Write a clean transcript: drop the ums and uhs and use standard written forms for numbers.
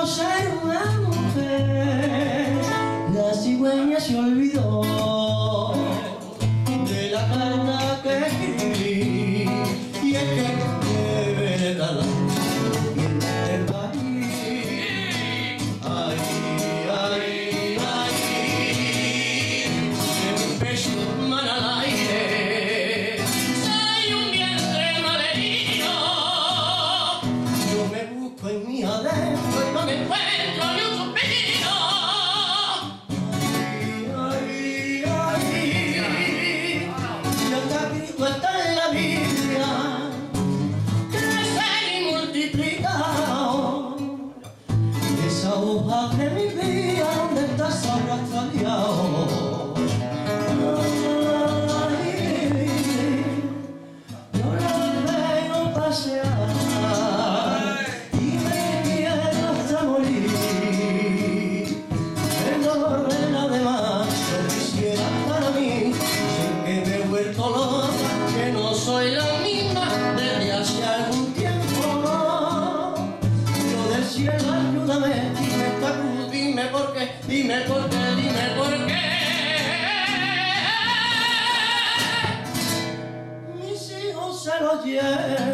ser una mujer, la cigüeña se olvidó de la carta que escribí, y es que debe de calar el país. Ay, ay, ay, un pecho mal al aire, soy un vientre malherido. Yo me busco en mi adentro y no me encuentro ni un suspiro. Ay, ay, ay, y hasta Cristo está en la Biblia, crece y multiplicado. Esa hoja de mi vida, ¿dónde estás ahora extraviado? Ay, yo la veo pasear y me quiero hasta morir. El dolor de la demás lo quisiera para mí. Sé que me he vuelto loca, que no soy la misma desde hace algún tiempo. Yo del cielo, ayúdame, dime esta cruz, dime por qué, dime por qué, dime por qué. Mis hijos se los llevan